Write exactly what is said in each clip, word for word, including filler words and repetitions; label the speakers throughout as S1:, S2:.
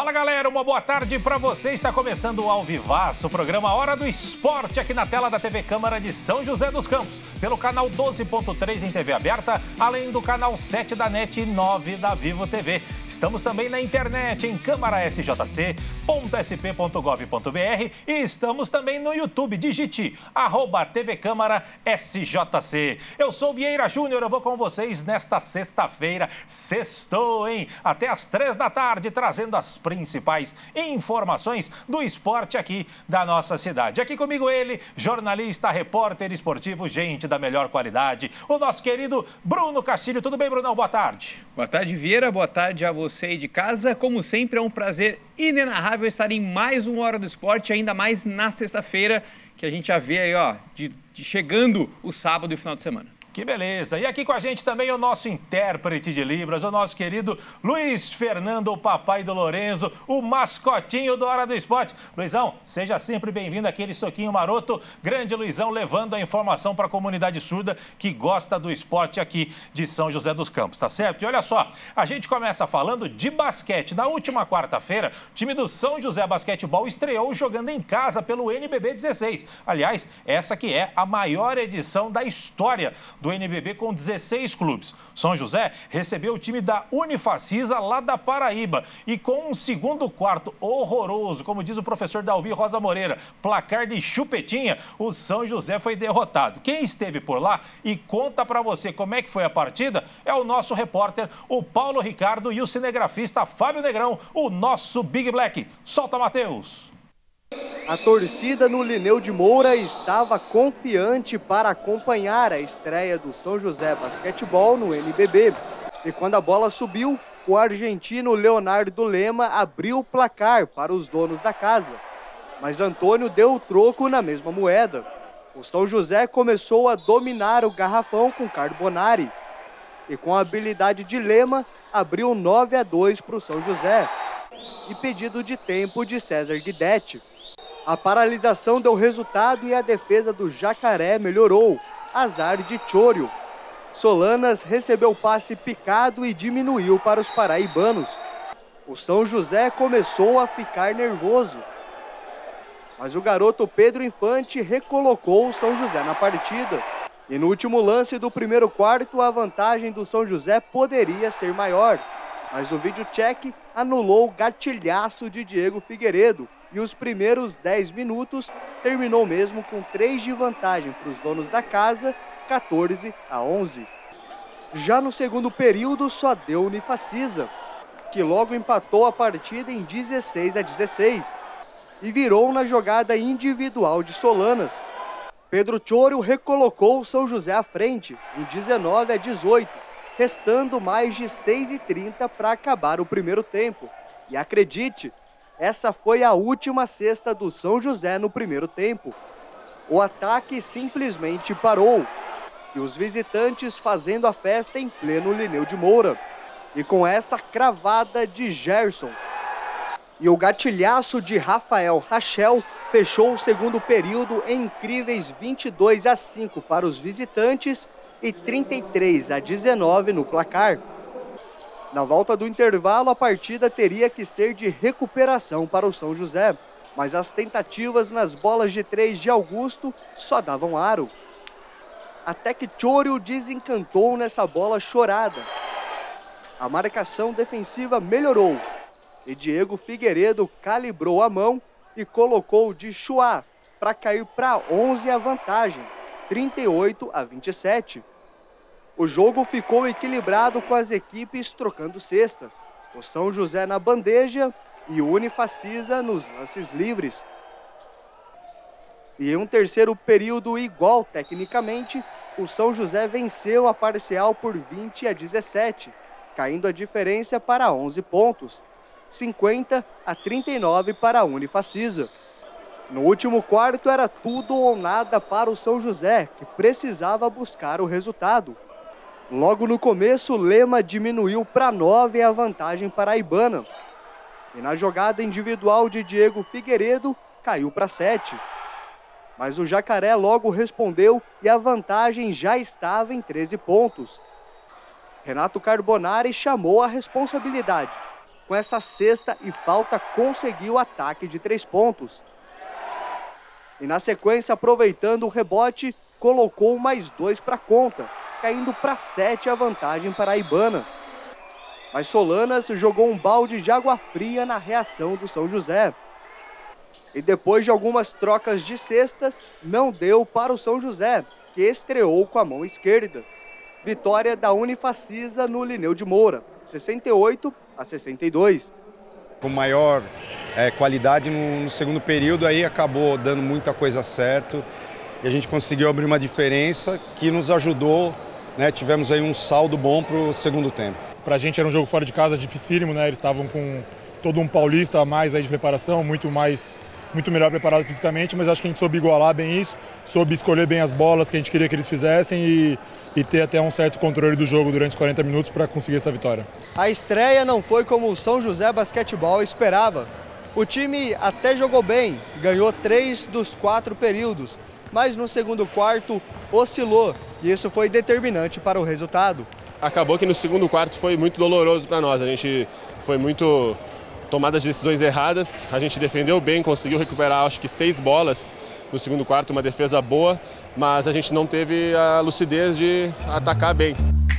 S1: Fala galera, uma boa tarde para você. Está começando o Ao Vivaço, o programa Hora do Esporte aqui na tela da T V Câmara de São José dos Campos, pelo canal doze ponto três em T V aberta, além do canal sete da NET e nove da Vivo T V. Estamos também na internet em câmara s j c ponto s p ponto gov ponto b r e estamos também no YouTube. Digite arroba T V Câmara S J C. Eu sou Vieira Júnior, eu vou com vocês nesta sexta-feira. Sextou, hein? Até às três da tarde, trazendo as principais informações do esporte aqui da nossa cidade. Aqui comigo ele, jornalista, repórter esportivo, gente da melhor qualidade, o nosso querido Bruno Castilho. Tudo bem, Brunão? Boa tarde.
S2: Boa tarde, Vieira. Boa tarde a você aí de casa. Como sempre, é um prazer inenarrável estar em mais uma Hora do Esporte, ainda mais na sexta-feira, que a gente já vê aí, ó, de, de chegando o sábado e o final de semana.
S1: Que beleza! E aqui com a gente também o nosso intérprete de Libras, o nosso querido Luiz Fernando, o papai do Lorenzo, o mascotinho do Hora do Esporte. Luizão, seja sempre bem-vindo, aquele soquinho maroto. Grande Luizão, levando a informação para a comunidade surda que gosta do esporte aqui de São José dos Campos, tá certo? E olha só, a gente começa falando de basquete. Na última quarta-feira, o time do São José Basquetebol estreou jogando em casa pelo N B B dezesseis. Aliás, essa que é a maior edição da história do N B B, com dezesseis clubes. São José recebeu o time da Unifacisa lá da Paraíba e com um segundo quarto horroroso, como diz o professor Dalvi Rosa Moreira, placar de chupetinha, o São José foi derrotado. Quem esteve por lá e conta pra você como é que foi a partida é o nosso repórter, o Paulo Ricardo, e o cinegrafista Fábio Negrão, o nosso Big Black. Solta, Matheus!
S3: A torcida no Lineu de Moura estava confiante para acompanhar a estreia do São José Basquetebol no N B B. E quando a bola subiu, o argentino Leonardo Lema abriu o placar para os donos da casa. Mas Antônio deu o troco na mesma moeda. O São José começou a dominar o garrafão com Carbonari. E com a habilidade de Lema, abriu nove a dois para o São José. E pedido de tempo de César Guidetti. A paralisação deu resultado e a defesa do Jacaré melhorou. Azar de Chório. Solanas recebeu o passe picado e diminuiu para os paraibanos. O São José começou a ficar nervoso. Mas o garoto Pedro Infante recolocou o São José na partida. E no último lance do primeiro quarto, a vantagem do São José poderia ser maior. Mas o vídeo check anulou o gatilhaço de Diego Figueiredo. E os primeiros dez minutos terminou mesmo com três de vantagem para os donos da casa, quatorze a onze. Já no segundo período só deu Unifacisa, que logo empatou a partida em dezesseis a dezesseis e virou na jogada individual de Solanas. Pedro Chório recolocou o São José à frente em dezenove a dezoito, restando mais de seis e trinta para acabar o primeiro tempo. E acredite, essa foi a última cesta do São José no primeiro tempo. O ataque simplesmente parou. E os visitantes fazendo a festa em pleno Lineu de Moura. E com essa cravada de Gerson. E o gatilhaço de Rafael Rachel fechou o segundo período em incríveis vinte e dois a cinco para os visitantes e trinta e três a dezenove no placar. Na volta do intervalo, a partida teria que ser de recuperação para o São José, mas as tentativas nas bolas de três de Augusto só davam aro. Até que Chório desencantou nessa bola chorada. A marcação defensiva melhorou e Diego Figueiredo calibrou a mão e colocou de Chua para cair para onze a vantagem, trinta e oito a vinte e sete. O jogo ficou equilibrado com as equipes trocando cestas. O São José na bandeja e o Unifacisa nos lances livres. E em um terceiro período igual tecnicamente, o São José venceu a parcial por vinte a dezessete, caindo a diferença para onze pontos, cinquenta a trinta e nove para a Unifacisa. No último quarto era tudo ou nada para o São José, que precisava buscar o resultado. Logo no começo, Lema diminuiu para nove a vantagem paraibana. E na jogada individual de Diego Figueiredo, caiu para sete. Mas o Jacaré logo respondeu e a vantagem já estava em treze pontos. Renato Carbonari chamou a responsabilidade, com essa cesta e falta, conseguiu o ataque de três pontos. E na sequência, aproveitando o rebote, colocou mais dois para conta, caindo para sete a vantagem paraibana. Mas Solanas jogou um balde de água fria na reação do São José. E depois de algumas trocas de cestas, não deu para o São José, que estreou com a mão esquerda. Vitória da Unifacisa no Lineu de Moura, sessenta e oito a sessenta e dois.
S4: Com maior é, qualidade no, no segundo período, aí acabou dando muita coisa certo. E a gente conseguiu abrir uma diferença que nos ajudou, né? Tivemos aí um saldo bom para o segundo tempo.
S5: Para a gente era um jogo fora de casa dificílimo, né? Eles estavam com todo um paulista a mais aí de preparação, muito mais, muito melhor preparado fisicamente, mas acho que a gente soube igualar bem isso, soube escolher bem as bolas que a gente queria que eles fizessem e, e ter até um certo controle do jogo durante os quarenta minutos para conseguir essa vitória.
S3: A estreia não foi como o São José Basquetebol esperava. O time até jogou bem, ganhou três dos quatro períodos, mas no segundo quarto oscilou e isso foi determinante para o resultado.
S6: Acabou que no segundo quarto foi muito doloroso para nós, a gente foi muito tomado as decisões erradas, a gente defendeu bem, conseguiu recuperar acho que seis bolas no segundo quarto, uma defesa boa, mas a gente não teve a lucidez de atacar bem.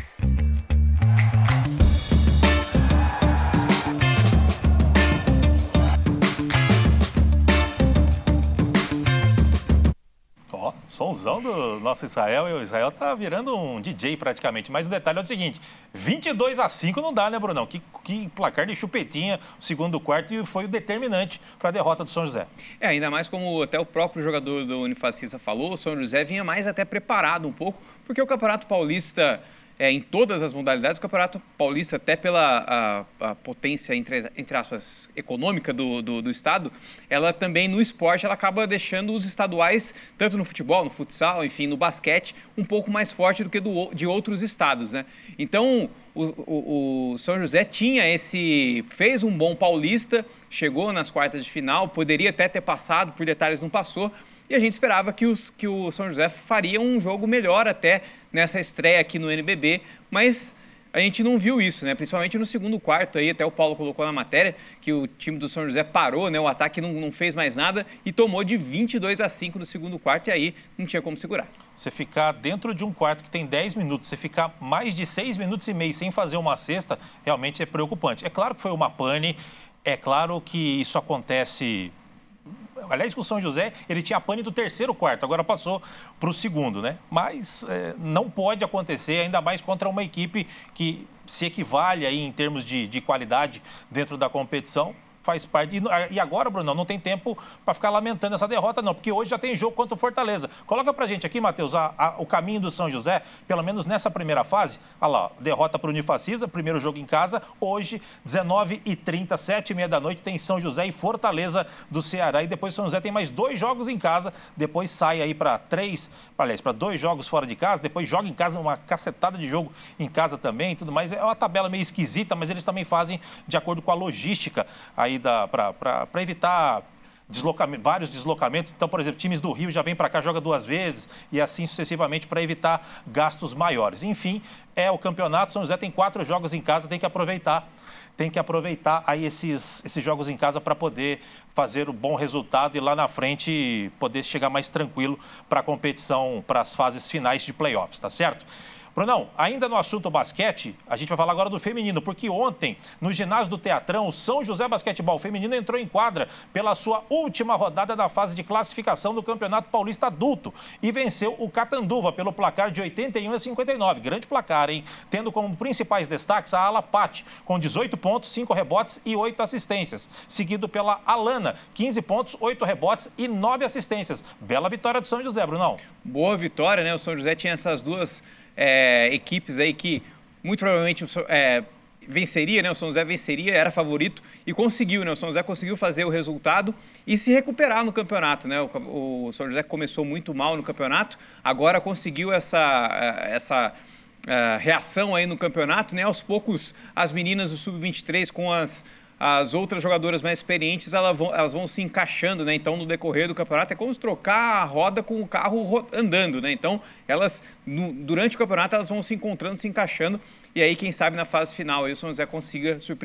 S1: Sonzão do nosso Israel, e o Israel tá virando um D J praticamente. Mas o detalhe é o seguinte, vinte e dois a cinco não dá, né, Brunão? Que, que placar de chupetinha, o segundo quarto, e foi o determinante para a derrota do São José.
S2: É, ainda mais como até o próprio jogador do Unifacisa falou, o São José vinha mais até preparado um pouco, porque o Campeonato Paulista, é, em todas as modalidades, o Campeonato Paulista, até pela a, a potência, entre, entre aspas, econômica do, do, do estado, ela também no esporte, ela acaba deixando os estaduais, tanto no futebol, no futsal, enfim, no basquete, um pouco mais forte do que do, de outros estados, né? Então, o, o, o São José tinha esse, fez um bom paulista, chegou nas quartas de final, poderia até ter passado, por detalhes não passou, e a gente esperava que, os, que o São José faria um jogo melhor até nessa estreia aqui no N B B, mas a gente não viu isso, né? Principalmente no segundo quarto, aí até o Paulo colocou na matéria que o time do São José parou, né? O ataque não, não fez mais nada e tomou de vinte e dois a cinco no segundo quarto e aí não tinha como segurar.
S1: Você ficar dentro de um quarto que tem dez minutos, você ficar mais de seis minutos e meio sem fazer uma cesta, realmente é preocupante. É claro que foi uma pane, é claro que isso acontece... Aliás, com o São José, ele tinha a pane do terceiro quarto, agora passou para o segundo, né? Mas é, não pode acontecer, ainda mais contra uma equipe que se equivale aí em termos de, de qualidade dentro da competição. Faz parte. E agora, Bruno, não tem tempo para ficar lamentando essa derrota, não, porque hoje já tem jogo contra o Fortaleza. Coloca pra gente aqui, Matheus, a, a, o caminho do São José, pelo menos nessa primeira fase. Olha lá, derrota para o Unifacisa, primeiro jogo em casa. Hoje, dezenove e trinta, sete e meia da noite, tem São José e Fortaleza do Ceará. E depois São José tem mais dois jogos em casa. Depois sai aí para três, aliás, para dois jogos fora de casa. Depois joga em casa, uma cacetada de jogo em casa também e tudo mais. É uma tabela meio esquisita, mas eles também fazem de acordo com a logística aí para evitar deslocamento, vários deslocamentos. Então, por exemplo, times do Rio já vêm para cá, joga duas vezes e assim sucessivamente para evitar gastos maiores. Enfim, é o campeonato. São José tem quatro jogos em casa, tem que aproveitar. Tem que aproveitar aí esses, esses jogos em casa para poder fazer um bom resultado e lá na frente poder chegar mais tranquilo para a competição, para as fases finais de playoffs, tá certo? Brunão, ainda no assunto basquete, a gente vai falar agora do feminino, porque ontem, no ginásio do Teatrão, o São José Basquetebol Feminino entrou em quadra pela sua última rodada da fase de classificação do Campeonato Paulista Adulto e venceu o Catanduva pelo placar de oitenta e um a cinquenta e nove. Grande placar, hein? Tendo como principais destaques a Ala Patti, com dezoito pontos, cinco rebotes e oito assistências. Seguido pela Alana, quinze pontos, oito rebotes e nove assistências. Bela vitória do São José, Brunão.
S2: Boa vitória, né? O São José tinha essas duas... É, equipes aí que muito provavelmente é, venceria, né? O São José venceria, era favorito e conseguiu, né? O São José conseguiu fazer o resultado e se recuperar no campeonato, né? O, o São José começou muito mal no campeonato, agora conseguiu essa, essa uh, reação aí no campeonato, né? Aos poucos as meninas do sub vinte e três com as as outras jogadoras mais experientes, elas vão, elas vão se encaixando, né? Então, no decorrer do campeonato, é como trocar a roda com o carro andando, né? Então, elas, no, durante o campeonato, elas vão se encontrando, se encaixando, e aí, quem sabe, na fase final, aí o São José consiga surpreender.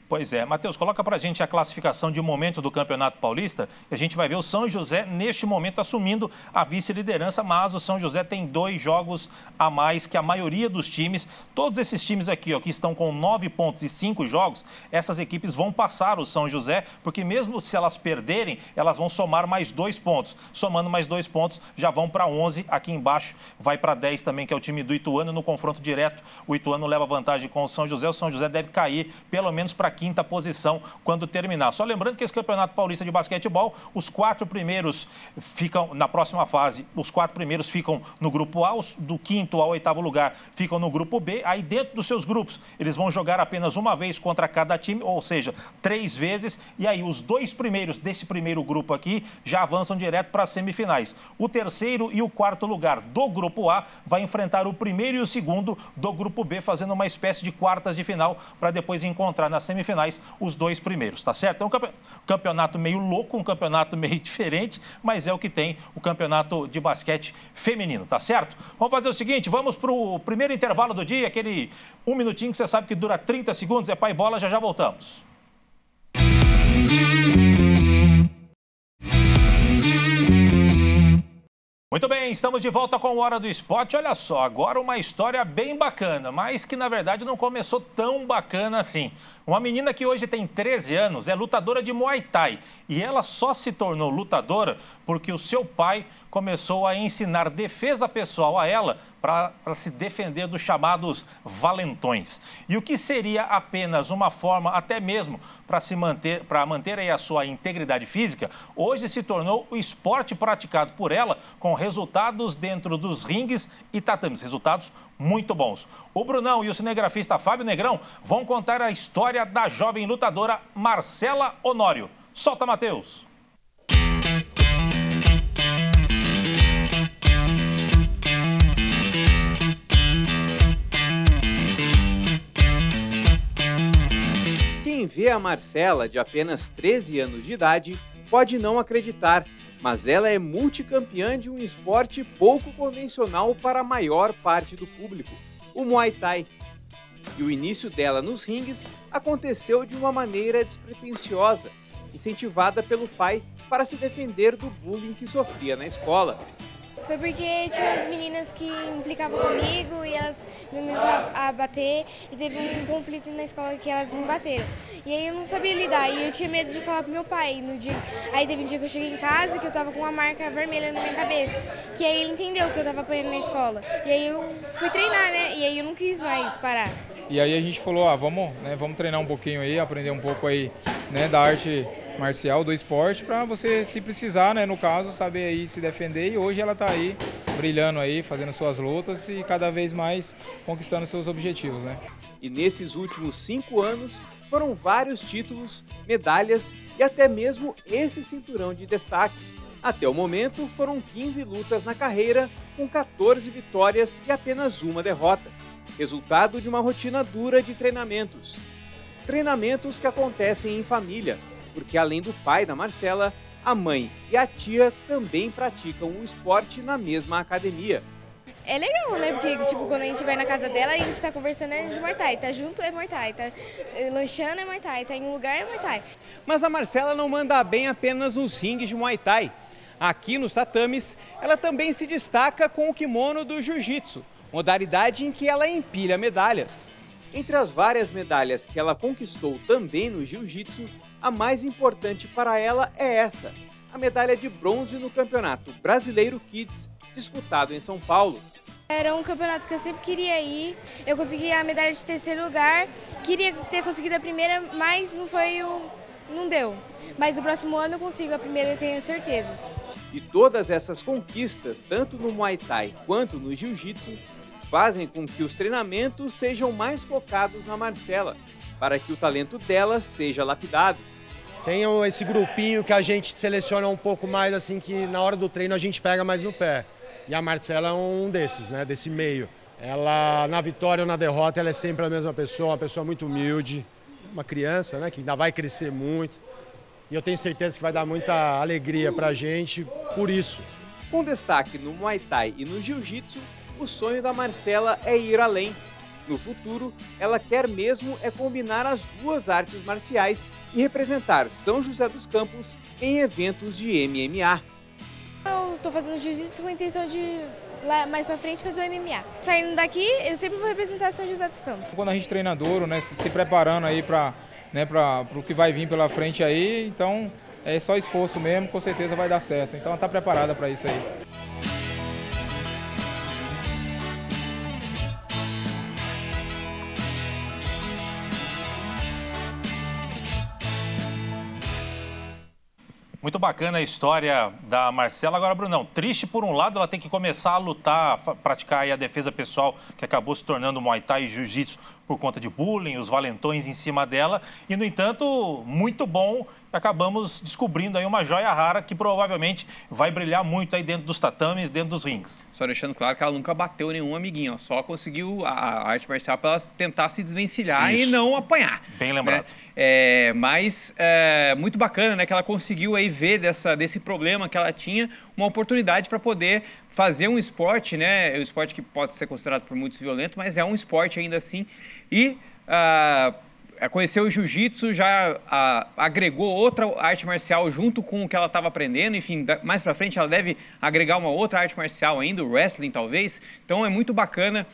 S1: Pois é. Matheus, coloca pra gente a classificação de momento do Campeonato Paulista. A gente vai ver o São José, neste momento, assumindo a vice-liderança, mas o São José tem dois jogos a mais que a maioria dos times. Todos esses times aqui, ó, que estão com nove pontos e cinco jogos, essas equipes vão passar o São José, porque mesmo se elas perderem, elas vão somar mais dois pontos. Somando mais dois pontos, já vão para onze. Aqui embaixo vai para dez também, que é o time do Ituano. No confronto direto, o Ituano leva vantagem com o São José. O São José deve cair pelo menos para quinta posição quando terminar. Só lembrando que esse Campeonato Paulista de Basquetebol, os quatro primeiros ficam na próxima fase, os quatro primeiros ficam no grupo A, os do quinto ao oitavo lugar ficam no grupo B. Aí dentro dos seus grupos, eles vão jogar apenas uma vez contra cada time, ou seja, três vezes, e aí os dois primeiros desse primeiro grupo aqui já avançam direto para as semifinais. O terceiro e o quarto lugar do grupo A vai enfrentar o primeiro e o segundo do grupo B, fazendo uma espécie de quartas de final para depois encontrar nas semifinais os dois primeiros, tá certo? É um campeonato meio louco, um campeonato meio diferente, mas é o que tem o campeonato de basquete feminino, tá certo? Vamos fazer o seguinte, vamos para o primeiro intervalo do dia, aquele um minutinho que você sabe que dura trinta segundos, é pai bola, já já voltamos. Muito bem, estamos de volta com o Hora do Esporte. Olha só, agora uma história bem bacana, mas que na verdade não começou tão bacana assim. Uma menina que hoje tem treze anos é lutadora de Muay Thai e ela só se tornou lutadora porque o seu pai começou a ensinar defesa pessoal a ela para se defender dos chamados valentões. E o que seria apenas uma forma, até mesmo para se manter, para manter aí a sua integridade física, hoje se tornou o esporte praticado por ela com resultados dentro dos ringues e tatames, resultados muito bons. O Brunão e o cinegrafista Fábio Negrão vão contar a história da jovem lutadora Marcela Honório. Solta, Matheus!
S3: Quem vê a Marcela, de apenas treze anos de idade, pode não acreditar, mas ela é multicampeã de um esporte pouco convencional para a maior parte do público, o Muay Thai. E o início dela nos ringues aconteceu de uma maneira despretensiosa, incentivada pelo pai para se defender do bullying que sofria na escola.
S7: Foi porque tinha as meninas que implicavam comigo e elas me começaram a bater e teve um conflito na escola que elas me bateram. E aí eu não sabia lidar e eu tinha medo de falar pro meu pai. No dia... Aí teve um dia que eu cheguei em casa que eu tava com uma marca vermelha na minha cabeça, que aí ele entendeu que eu tava apanhando na escola. E aí eu fui treinar, né? E aí eu não quis mais parar.
S8: E aí a gente falou, ah, vamos, né, vamos treinar um pouquinho aí, aprender um pouco aí, né, da arte marcial, do esporte, para você, se precisar, né, no caso, saber aí se defender. E hoje ela está aí, brilhando aí, fazendo suas lutas e cada vez mais conquistando seus objetivos, né?
S3: E nesses últimos cinco anos, foram vários títulos, medalhas e até mesmo esse cinturão de destaque. Até o momento, foram quinze lutas na carreira, com quatorze vitórias e apenas uma derrota. Resultado de uma rotina dura de treinamentos. Treinamentos que acontecem em família, porque além do pai da Marcela, a mãe e a tia também praticam o esporte na mesma academia.
S7: É legal, né? Porque, tipo, quando a gente vai na casa dela, a gente tá conversando é de Muay Thai, tá junto é Muay Thai, tá lanchando é Muay Thai, tá em um lugar é Muay Thai.
S3: Mas a Marcela não manda bem apenas nos ringues de Muay Thai. Aqui nos tatames, ela também se destaca com o kimono do Jiu-Jitsu, modalidade em que ela empilha medalhas. Entre as várias medalhas que ela conquistou também no Jiu-Jitsu, a mais importante para ela é essa, a medalha de bronze no Campeonato Brasileiro Kids, disputado em São Paulo.
S7: Era um campeonato que eu sempre queria ir, eu consegui a medalha de terceiro lugar, queria ter conseguido a primeira, mas não foi o... não deu. Mas no próximo ano eu consigo a primeira, eu tenho certeza.
S3: E todas essas conquistas, tanto no Muay Thai quanto no Jiu-Jitsu, fazem com que os treinamentos sejam mais focados na Marcela, para que o talento dela seja lapidado.
S9: Tem esse grupinho que a gente seleciona um pouco mais, assim, que na hora do treino a gente pega mais no pé. E a Marcela é um desses, né, desse meio. Ela, na vitória ou na derrota, ela é sempre a mesma pessoa, uma pessoa muito humilde, uma criança, né, que ainda vai crescer muito. E eu tenho certeza que vai dar muita alegria pra gente por isso.
S3: Com destaque no Muay Thai e no Jiu-Jitsu, o sonho da Marcela é ir além.
S10: No futuro, ela quer mesmo é combinar as duas artes marciais e representar São José dos Campos em eventos de M M A.
S7: Eu tô fazendo jiu-jitsu com a intenção de, lá mais pra frente, fazer o M M A. Saindo daqui, eu sempre vou representar São José dos Campos.
S8: Quando a gente treinador, né, se, se preparando aí para, né, para o que vai vir pela frente aí, então é só esforço mesmo, com certeza vai dar certo. Então ela tá preparada para isso aí.
S1: Muito bacana a história da Marcela. Agora, Brunão, triste por um lado, ela tem que começar a lutar, a praticar aí a defesa pessoal, que acabou se tornando Muay Thai e Jiu-Jitsu por conta de bullying, os valentões em cima dela. E, no entanto, muito bom, acabamos descobrindo aí uma joia rara que provavelmente vai brilhar muito aí dentro dos tatames, dentro dos rings.
S2: Só deixando claro que ela nunca bateu nenhum amiguinho, ó, só conseguiu a, a arte marcial para ela tentar se desvencilhar Isso. e não apanhar.
S1: Bem lembrado.
S2: Né? É, mas é muito bacana, né, que ela conseguiu aí ver dessa, desse problema que ela tinha, uma oportunidade para poder fazer um esporte, né, um esporte que pode ser considerado por muitos violento, mas é um esporte ainda assim, e uh, conheceu o jiu-jitsu, já uh, agregou outra arte marcial junto com o que ela estava aprendendo, enfim, mais para frente ela deve agregar uma outra arte marcial ainda, o wrestling talvez, então é muito bacana.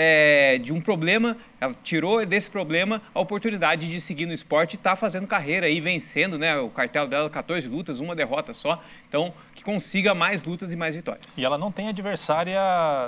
S2: É, de um problema, ela tirou desse problema a oportunidade de seguir no esporte e tá fazendo carreira aí, vencendo, né? O cartel dela, quatorze lutas, uma derrota só. Então, que consiga mais lutas e mais vitórias.
S1: E ela não tem adversária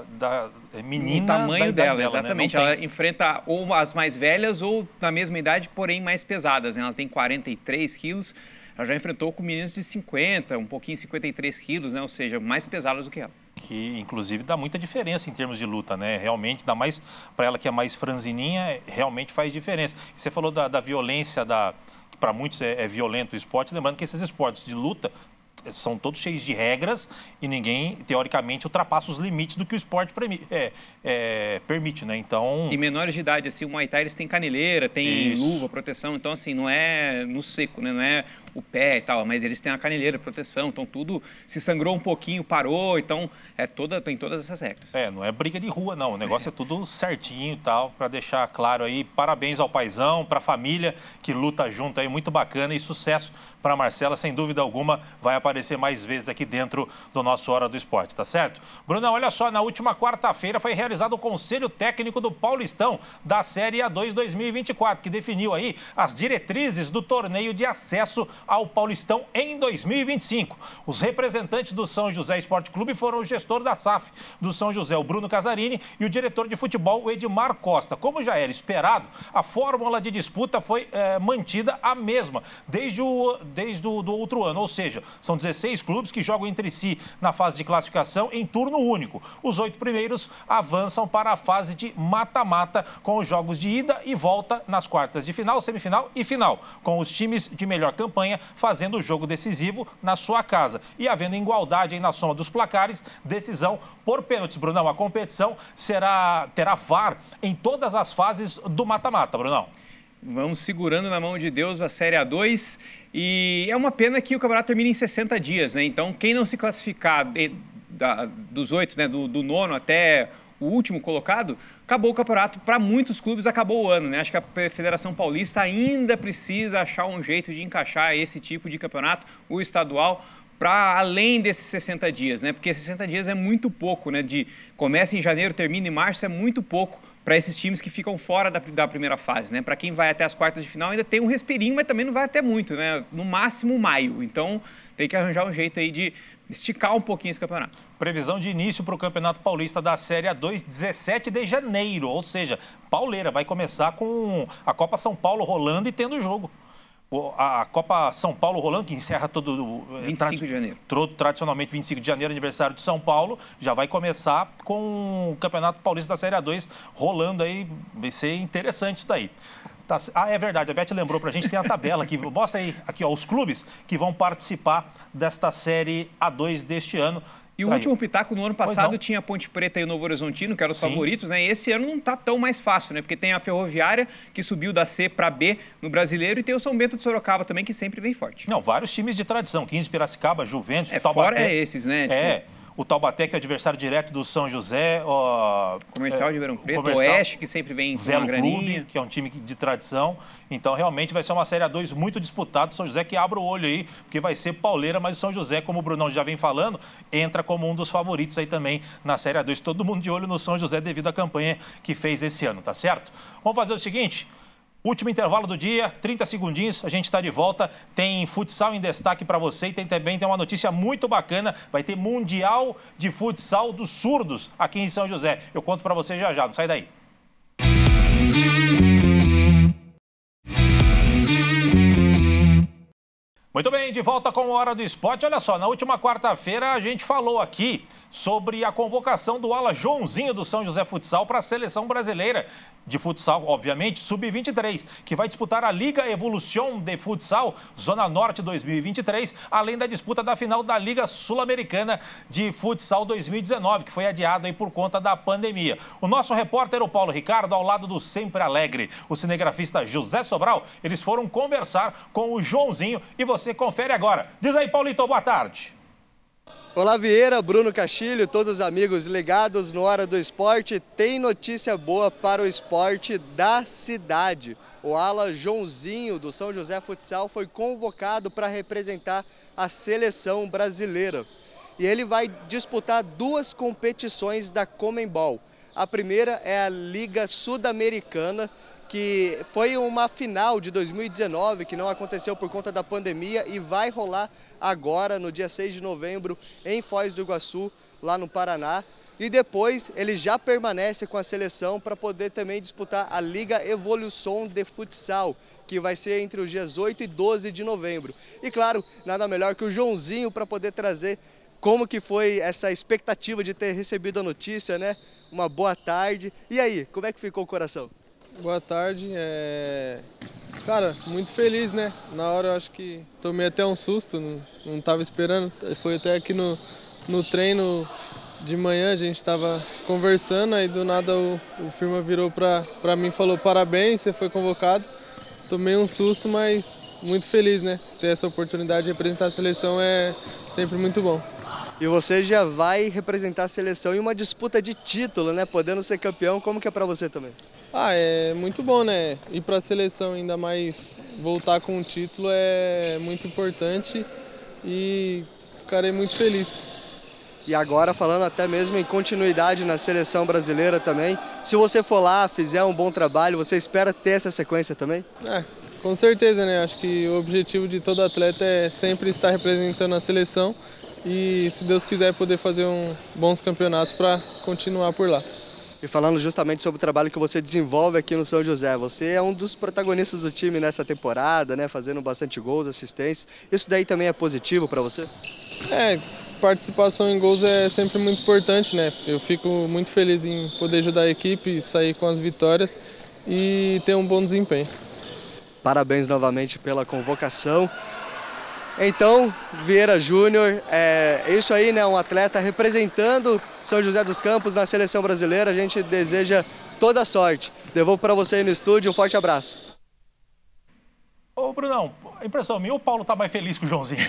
S1: da menina
S2: no tamanho
S1: da
S2: dela,
S1: dela,
S2: exatamente.
S1: Né?
S2: Ela enfrenta ou as mais velhas ou na mesma idade, porém mais pesadas, né? Ela tem quarenta e três quilos. Ela já enfrentou com meninos de cinquenta, um pouquinho cinquenta e três quilos, né? Ou seja, mais pesadas do que ela.
S1: Que, inclusive, dá muita diferença em termos de luta, né? Realmente, dá mais para ela que é mais franzininha, realmente faz diferença. E você falou da, da violência, da, que para muitos é, é violento o esporte, lembrando que esses esportes de luta são todos cheios de regras e ninguém, teoricamente, ultrapassa os limites do que o esporte é, é, permite, né? Então...
S2: E menores de idade, assim, o Muay Thai, eles têm caneleira, tem
S1: Isso.
S2: luva, proteção, então, assim, não é no seco, né? Não é o pé e tal, mas eles têm a caneleira, proteção, então tudo, se sangrou um pouquinho, parou, então é toda, tem todas essas regras.
S1: É, não é briga de rua, não, o negócio é, é tudo certinho e tal, para deixar claro aí, parabéns ao paizão, para a família que luta junto aí, muito bacana e sucesso para a Marcela, sem dúvida alguma, vai aparecer mais vezes aqui dentro do nosso Hora do Esporte, tá certo? Bruna, olha só, na última quarta-feira foi realizado o Conselho Técnico do Paulistão da Série A dois dois mil e vinte e quatro, que definiu aí as diretrizes do torneio de acesso ao Paulistão em dois mil e vinte e cinco. Os representantes do São José Esporte Clube foram o gestor da S A F do São José, o Bruno Casarini, e o diretor de futebol, o Edmar Costa. Como já era esperado, a fórmula de disputa foi é, mantida a mesma desde o, desde o do outro ano, ou seja, são dezesseis clubes que jogam entre si na fase de classificação em turno único. Os oito primeiros avançam para a fase de mata-mata, com os jogos de ida e volta nas quartas de final, semifinal e final, com os times de melhor campanha fazendo o jogo decisivo na sua casa. E havendo igualdade aí na soma dos placares, decisão por pênaltis, Brunão. A competição será, terá V A R em todas as fases do mata-mata, Brunão.
S2: Vamos segurando na mão de Deus a Série A dois. E é uma pena que o campeonato termine em sessenta dias, né? Então, quem não se classificar de, da, dos oito, né? Do, do nono até o último colocado, acabou o campeonato. Para muitos clubes, acabou o ano, né? Acho que a Federação Paulista ainda precisa achar um jeito de encaixar esse tipo de campeonato, o estadual, para além desses sessenta dias, né? Porque sessenta dias é muito pouco, né? De começa em janeiro, termina em março, é muito pouco para esses times que ficam fora da, da primeira fase, né? Para quem vai até as quartas de final ainda tem um respirinho, mas também não vai até muito, né? No máximo maio. Então tem que arranjar um jeito aí de esticar um pouquinho esse campeonato.
S1: Previsão de início para o Campeonato Paulista da Série A dois, dezessete de janeiro, ou seja, pauleira, vai começar com a Copa São Paulo rolando e tendo jogo. A Copa São Paulo rolando, que encerra todo...
S2: vinte e cinco de janeiro.
S1: Tradicionalmente vinte e cinco de janeiro, aniversário de São Paulo, já vai começar com o Campeonato Paulista da Série A dois rolando aí, vai ser interessante isso daí. Tá, ah, é verdade, a Beth lembrou pra gente, tem a tabela aqui, mostra aí, aqui ó, os clubes que vão participar desta Série A dois deste ano.
S2: E o último pitaco no ano passado tinha Ponte Preta e o Novo Horizontino, que eram os Sim. favoritos, né? E esse ano não tá tão mais fácil, né? Porque tem a Ferroviária, que subiu da C para B no Brasileiro, e tem o São Bento de Sorocaba também, que sempre vem forte.
S1: Não, vários times de tradição, quinze Piracicaba, Juventus,
S2: é,
S1: Taubaté.
S2: Fora é esses, né? Tipo...
S1: É. O Taubaté, que é adversário direto do São José. Ó,
S2: Comercial
S1: é,
S2: de Verão Preto,
S1: Comercial,
S2: Oeste, que sempre vem com
S1: Velo
S2: uma graninha.
S1: Clube, que é um time de tradição. Então, realmente, vai ser uma Série A dois muito disputada. O São José que abre o olho aí, porque vai ser pauleira, mas o São José, como o Brunão já vem falando, entra como um dos favoritos aí também na Série A dois. Todo mundo de olho no São José devido à campanha que fez esse ano, tá certo? Vamos fazer o seguinte... Último intervalo do dia, trinta segundinhos, a gente está de volta. Tem futsal em destaque para você e tem também tem uma notícia muito bacana. Vai ter Mundial de Futsal dos Surdos aqui em São José. Eu conto para você já já, não sai daí. Muito bem, de volta com a Hora do Esporte. Olha só, na última quarta-feira a gente falou aqui sobre a convocação do ala Joãozinho do São José Futsal para a seleção brasileira de futsal, obviamente, sub vinte e três, que vai disputar a Liga Evolution de Futsal Zona Norte dois mil e vinte e três, além da disputa da final da Liga Sul-Americana de Futsal dois mil e dezenove, que foi adiada aí por conta da pandemia. O nosso repórter, o Paulo Ricardo, ao lado do sempre alegre, o cinegrafista José Sobral, eles foram conversar com o Joãozinho e você confere agora. Diz aí, Paulito, boa tarde.
S3: Olá, Vieira, Bruno Castilho, todos os amigos ligados no Hora do Esporte. Tem notícia boa para o esporte da cidade. O ala Joãozinho do São José Futsal foi convocado para representar a seleção brasileira. E ele vai disputar duas competições da Conmebol. A primeira é a Liga Sudamericana, que foi uma final de dois mil e dezenove, que não aconteceu por conta da pandemia e vai rolar agora, no dia seis de novembro, em Foz do Iguaçu, lá no Paraná. E depois ele já permanece com a seleção para poder também disputar a Liga Evolution de Futsal, que vai ser entre os dias oito e doze de novembro. E claro, nada melhor que o Joãozinho para poder trazer como que foi essa expectativa de ter recebido a notícia, né? Uma boa tarde. E aí, como é que ficou o coração?
S11: Boa tarde, é... cara, muito feliz, né? Na hora eu acho que tomei até um susto, não, não tava esperando, foi até aqui no, no treino de manhã, a gente estava conversando, aí do nada o, o firma virou pra, pra mim e falou parabéns, você foi convocado. Tomei um susto, mas muito feliz, né? Ter essa oportunidade de representar a seleção é sempre muito bom.
S3: E você já vai representar a seleção em uma disputa de título, né? Podendo ser campeão, como que é pra você também?
S11: Ah, é muito bom, né? Ir para a seleção, ainda mais voltar com o título, é muito importante e ficarei muito feliz.
S3: E agora, falando até mesmo em continuidade na seleção brasileira também, se você for lá, fizer um bom trabalho, você espera ter essa sequência também?
S11: É, com certeza, né? Acho que o objetivo de todo atleta é sempre estar representando a seleção e, se Deus quiser, poder fazer um, bons campeonatos para continuar por lá.
S3: E falando justamente sobre o trabalho que você desenvolve aqui no São José, você é um dos protagonistas do time nessa temporada, né? Fazendo bastante gols, assistências. Isso daí também é positivo para você?
S11: É, participação em gols é sempre muito importante, né? Eu fico muito feliz em poder ajudar a equipe, sair com as vitórias e ter um bom desempenho.
S3: Parabéns novamente pela convocação. Então, Vieira Júnior, é isso aí, né? Um atleta representando São José dos Campos na seleção brasileira. A gente deseja toda a sorte. Devolvo para você aí no estúdio, um forte abraço.
S1: Ô, Brunão, a impressão minha, o Paulo tá mais feliz que o Joãozinho.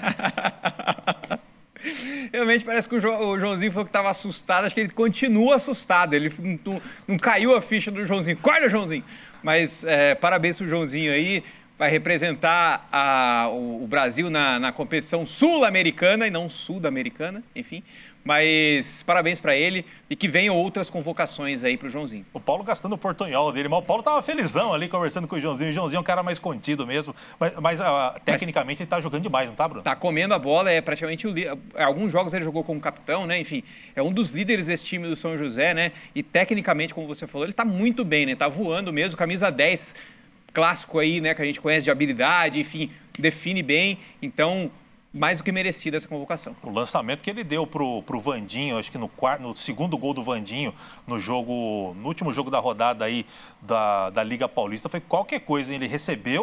S2: Realmente parece que o, jo o Joãozinho falou que estava assustado, acho que ele continua assustado, ele não, não caiu a ficha do Joãozinho. Acorda, Joãozinho! Mas é, parabéns pro Joãozinho aí. Vai representar a, o, o Brasil na, na competição sul-americana e não sul-americana, enfim. Mas parabéns para ele e que venham outras convocações aí para o Joãozinho.
S1: O Paulo gastando o portunhol dele, mas o Paulo tava felizão ali conversando com o Joãozinho. O Joãozinho é um cara mais contido mesmo, mas, mas uh, tecnicamente mas, ele tá jogando demais, não tá, Bruno?
S2: Tá comendo a bola, é praticamente o líder. Alguns jogos ele jogou como capitão, né? Enfim, é um dos líderes desse time do São José, né? E tecnicamente, como você falou, ele tá muito bem, né? Tá voando mesmo, camisa dez. Clássico aí, né, que a gente conhece de habilidade, enfim, define bem, então, mais do que merecida essa convocação.
S1: O lançamento que ele deu pro, pro Vandinho, acho que no, quarto, no segundo gol do Vandinho, no jogo, no último jogo da rodada aí da, da Liga Paulista, foi qualquer coisa, ele recebeu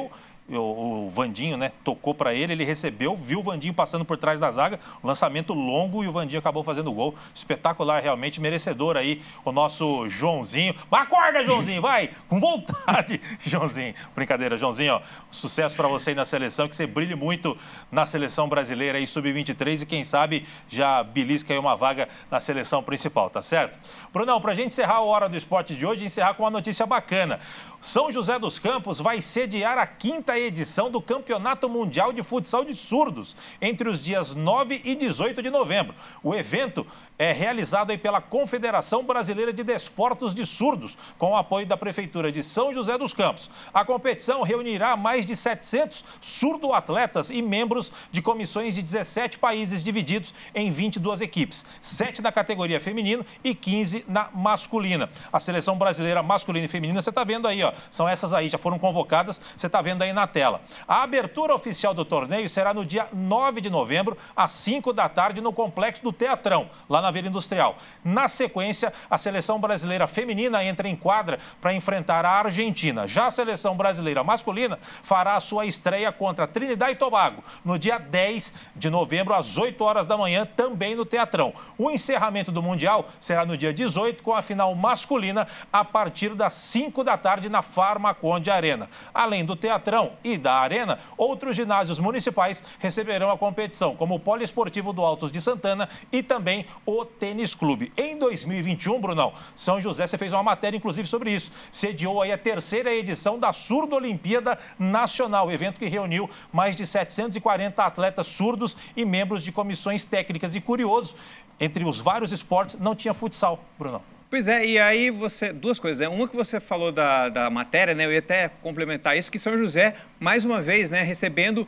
S1: o, o Vandinho, né, tocou para ele, ele recebeu, viu o Vandinho passando por trás da zaga, lançamento longo e o Vandinho acabou fazendo o gol. Espetacular, realmente merecedor aí o nosso Joãozinho. Acorda, Joãozinho, vai! Com vontade, Joãozinho. Brincadeira, Joãozinho, ó, sucesso para você aí na seleção, que você brilhe muito na seleção brasileira aí, sub vinte e três, e quem sabe já belisca aí uma vaga na seleção principal, tá certo? Brunão, pra gente encerrar a Hora do Esporte de hoje, encerrar com uma notícia bacana. São José dos Campos vai sediar a quinta edição do Campeonato Mundial de Futsal de Surdos, entre os dias nove e dezoito de novembro. O evento é realizado aí pela Confederação Brasileira de Desportos de Surdos, com o apoio da Prefeitura de São José dos Campos. A competição reunirá mais de setecentos surdo-atletas e membros de comissões de dezessete países divididos em vinte e duas equipes, sete na categoria feminina e quinze na masculina. A seleção brasileira masculina e feminina, você está vendo aí, ó, são essas aí, já foram convocadas, você está vendo aí na tela. A abertura oficial do torneio será no dia nove de novembro, às cinco da tarde, no Complexo do Teatrão, lá na Vila Industrial. Na sequência, a seleção brasileira feminina entra em quadra para enfrentar a Argentina. Já a seleção brasileira masculina fará a sua estreia contra Trinidad e Tobago, no dia dez de novembro, às oito horas da manhã, também no Teatrão. O encerramento do Mundial será no dia dezoito, com a final masculina a partir das cinco da tarde na Farmaconde Arena. Além do Teatrão e da Arena, outros ginásios municipais receberão a competição, como o Poliesportivo do Altos de Santana e também o Tênis Clube. Em dois mil e vinte e um, Brunão, São José, você fez uma matéria, inclusive, sobre isso. Sediou aí a terceira edição da Surdo Olimpíada Nacional, evento que reuniu mais de setecentos e quarenta atletas surdos e membros de comissões técnicas. E curioso, entre os vários esportes, não tinha futsal, Brunão.
S2: Pois é, e aí você, duas coisas, né? Uma que você falou da, da matéria, né? Eu ia até complementar isso, que São José, mais uma vez, né, recebendo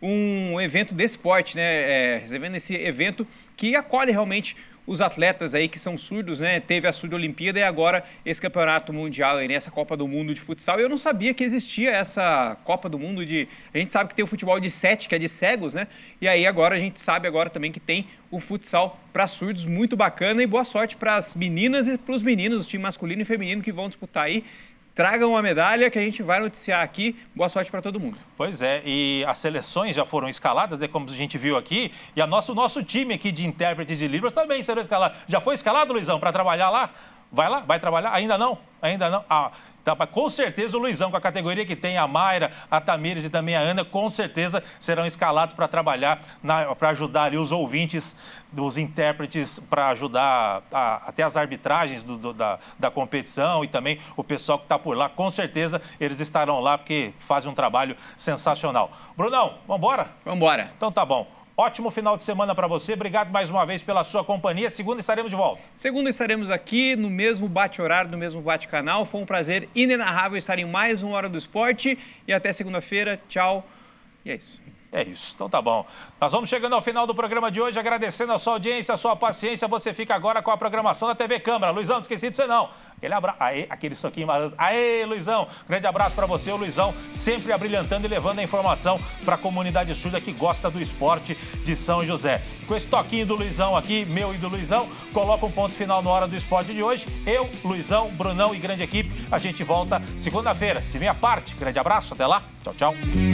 S2: um evento de esporte, né? É, recebendo esse evento que acolhe realmente os atletas aí que são surdos, né? Teve a Surdo Olimpíada e agora esse campeonato mundial, aí, né? Essa Copa do Mundo de futsal. Eu não sabia que existia essa Copa do Mundo de... A gente sabe que tem o futebol de sete, que é de cegos, né? E aí agora a gente sabe agora também que tem o futsal para surdos, muito bacana, e boa sorte para as meninas e para os meninos, o time masculino e feminino que vão disputar aí. Tragam uma medalha que a gente vai noticiar aqui. Boa sorte para todo mundo.
S1: Pois é, e as seleções já foram escaladas, né, como a gente viu aqui, e a nosso, o nosso time aqui de intérpretes de Libras também será escalado. Já foi escalado, Luizão, para trabalhar lá? Vai lá? Vai trabalhar? Ainda não? Ainda não? Ah, tá, com certeza o Luizão, com a categoria que tem, a Mayra, a Tamires e também a Ana, com certeza serão escalados para trabalhar, para ajudar ali os ouvintes, os intérpretes, para ajudar a, até as arbitragens do, do, da, da competição, e também o pessoal que está por lá. Com certeza eles estarão lá, porque fazem um trabalho sensacional. Brunão, vamos embora?
S2: Vamos embora.
S1: Então tá bom. Ótimo final de semana para você. Obrigado mais uma vez pela sua companhia. Segunda estaremos de volta.
S2: Segunda estaremos aqui no mesmo bate-horário, no mesmo bate-canal. Foi um prazer inenarrável estar em mais uma Hora do Esporte. E até segunda-feira. Tchau. E é isso.
S1: É isso, então tá bom. Nós vamos chegando ao final do programa de hoje, agradecendo a sua audiência, a sua paciência. Você fica agora com a programação da T V Câmara. Luizão, não esqueci de você não. Aquele abraço. Aê, aquele soquinho maroto. Aê, Luizão. Grande abraço para você, o Luizão, sempre abrilhantando e levando a informação para a comunidade surda que gosta do esporte de São José. Com esse toquinho do Luizão aqui, meu e do Luizão, coloca um ponto final na Hora do Esporte de hoje. Eu, Luizão, Brunão e grande equipe, a gente volta segunda-feira. De minha parte, grande abraço, até lá. Tchau, tchau.